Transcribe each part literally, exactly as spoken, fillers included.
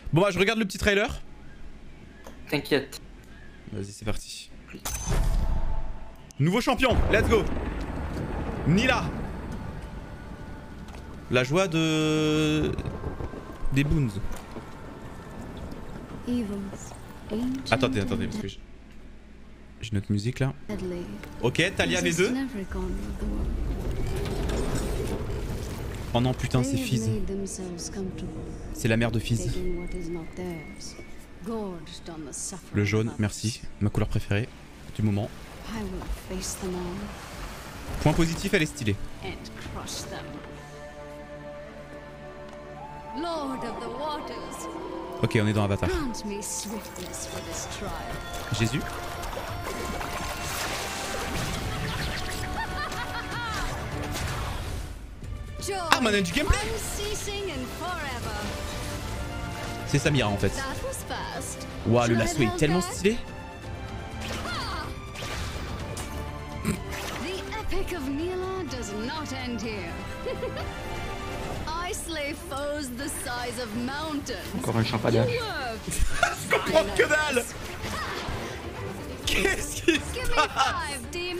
Bon bah je regarde le petit trailer. T'inquiète. Vas-y c'est parti. Nouveau champion, let's go. Nila. La joie de... des Boons. Attendez, attendez, parce que j'ai j'ai notre musique là. Ok, Talia V deux. Oh non putain c'est Fizz. C'est la mère de Fizz. Le jaune, merci. Ma couleur préférée du moment. Point positif, elle est stylée. Ok, on est dans Avatar. Jésus. Ah, man, du gameplay. C'est Samira en fait. Waouh, le lasso est tellement stylé. Encore un champadage. Je comprends que dalle. Qu'est-ce qui se passe?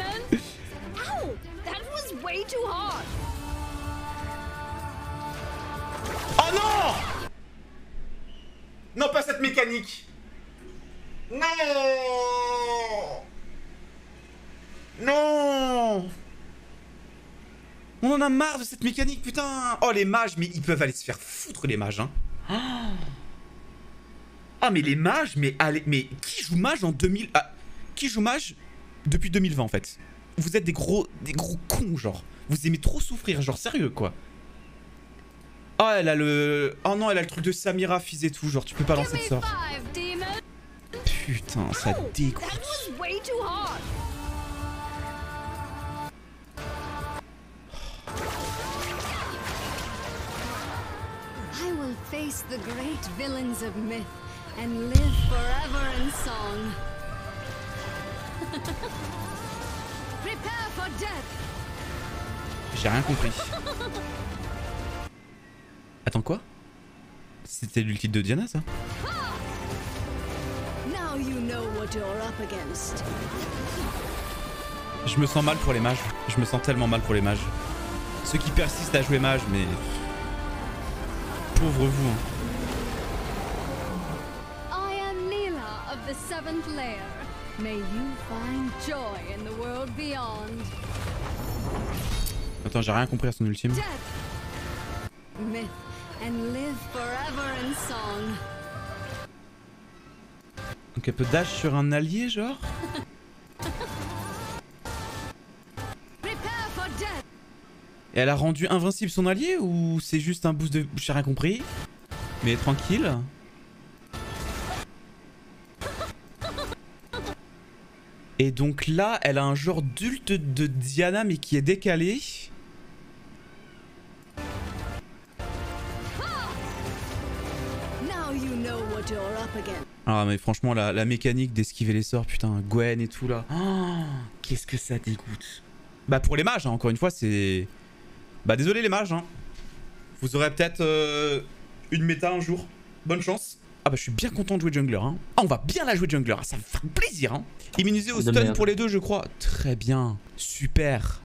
Oh non! Non, pas cette mécanique. Non! Non! On en a marre de cette mécanique, putain! Oh, les mages, mais ils peuvent aller se faire foutre, les mages, hein! Ah, mais les mages, mais allez, mais qui joue mage en deux mille... Ah, qui joue mage depuis deux mille vingt, en fait? Vous êtes des gros, des gros cons, genre. Vous aimez trop souffrir, genre, sérieux, quoi. Oh, elle a le... Oh non, elle a le truc de Samira, Fizz et tout, genre, tu peux pas lancer de sort. Putain, ça dégoûte. I will face the great villains of myth and live forever in song. Prepare for death. J'ai rien compris. Attends, quoi? C'était l'ulti de Diana, ça? Now you know what you're up against. Je me sens mal pour les mages. Je me sens tellement mal pour les mages. Ceux qui persistent à jouer mage, mais... Pauvre vous, hein. I am Nila of the seventh layer. May you find joy in the world beyond. Attends, j'ai rien compris à son ultime. Death. Myth and live forever in song. Donc elle peut dash sur un allié, genre? Prepare for death. Et elle a rendu invincible son allié ou c'est juste un boost de... J'ai rien compris. Mais tranquille. Et donc là, elle a un genre d'ult de Diana mais qui est décalé. Now you know what you're up against. Ah mais franchement la, la mécanique d'esquiver les sorts, putain, Gwen et tout là. Oh, qu'est-ce que ça dégoûte. Bah pour les mages, hein, encore une fois, c'est... Bah désolé les mages, hein. Vous aurez peut-être euh, une méta un jour. Bonne chance. Ah bah je suis bien content de jouer jungler, hein. Ah on va bien la jouer jungler, ça me fait plaisir, hein. Immunisé au stun pour les deux je crois. Très bien, super.